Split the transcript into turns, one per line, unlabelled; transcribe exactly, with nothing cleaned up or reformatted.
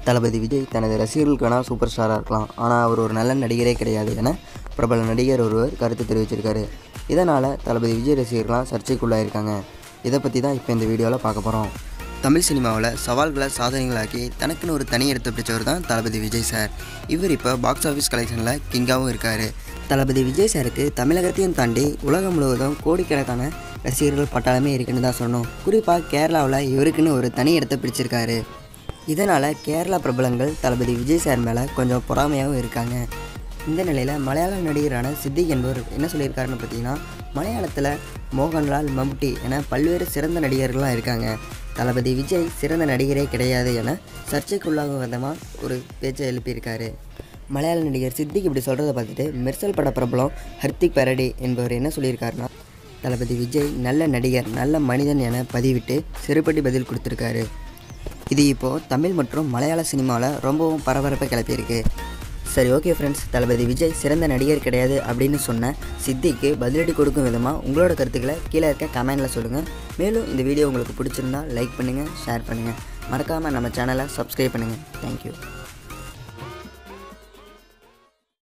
தளபதி விஜய் தனது ரசிகர்களுக்கான சூப்பர் ஸ்டாராக இருக்கலாம், ஆனால் அவர் ஒரு நல்ல நடிகரே கிடையாது என பிரபல நடிகர் ஒருவர் கருத்து தெரிவிச்சிருக்காரு. இதனால் தளபதி விஜய் ரசிகர்கள்லாம் சர்ச்சைக்குள்ளாயிருக்காங்க. இதை பற்றி தான் இப்போ இந்த வீடியோவில் பார்க்க போகிறோம். தமிழ் சினிமாவில் சவால்களை சாதனைகளாக்கி தனக்குன்னு ஒரு தனி இடத்தை பிடிச்சவர் தான் தளபதி விஜய் சார். இவர் இப்போ பாக்ஸ் ஆஃபீஸ் கலெக்ஷனில் கிங்காகவும் இருக்கார். தளபதி விஜய் சாருக்கு தமிழகத்தையும் தாண்டி உலகம் முழுவதும் கோடிக்கணக்கான ரசிகர்கள் பட்டாளமே இருக்குன்னு தான் சொன்னோம். குறிப்பாக கேரளாவில் இவருக்குன்னு ஒரு தனி இடத்தை பிடிச்சிருக்காரு. இதனால் கேரளா பிரபலங்கள் தளபதி விஜய் சார் மேலே கொஞ்சம் பொறாமையாகவும் இருக்காங்க. இந்த நிலையில் மலையாள நடிகரான சித்திக் என்பவர் என்ன சொல்லியிருக்காருன்னு பார்த்தீங்கன்னா, மலையாளத்தில் மோகன்லால், மம்முட்டி என பல்வேறு சிறந்த நடிகர்கள்லாம் இருக்காங்க. தளபதி விஜய் சிறந்த நடிகரே கிடையாது என சர்ச்சைக்குள்ளாகும் விதமாக ஒரு பேச்சை எழுப்பியிருக்காரு. மலையாள நடிகர் சித்திக் இப்படி சொல்கிறத பார்த்துட்டு மெர்சல் பட பிரபலம் ஹர்திக் பரடி என்பவர் என்ன சொல்லியிருக்காருன்னா, தளபதி விஜய் நல்ல நடிகர், நல்ல மனிதன் என பதிவிட்டு சிறுபடி பதில் கொடுத்துருக்காரு. இது இப்போது தமிழ் மற்றும் மலையாள சினிமாவில் ரொம்பவும் பரபரப்பை கிளப்பியிருக்கு. சரி, ஓகே ஃப்ரெண்ட்ஸ், தளபதி விஜய் சிறந்த நடிகர் கிடையாது அப்படின்னு சொன்ன சித்திக்கு பதிலடி கொடுக்கும் விதமாக உங்களோட கருத்துக்களை கீழே இருக்க கமெண்டில் சொல்லுங்கள். மேலும் இந்த வீடியோ உங்களுக்கு பிடிச்சிருந்தால் லைக் பண்ணுங்கள், ஷேர் பண்ணுங்கள். மறக்காமல் நம்ம சேனலை சப்ஸ்கிரைப் பண்ணுங்கள். தேங்க்யூ.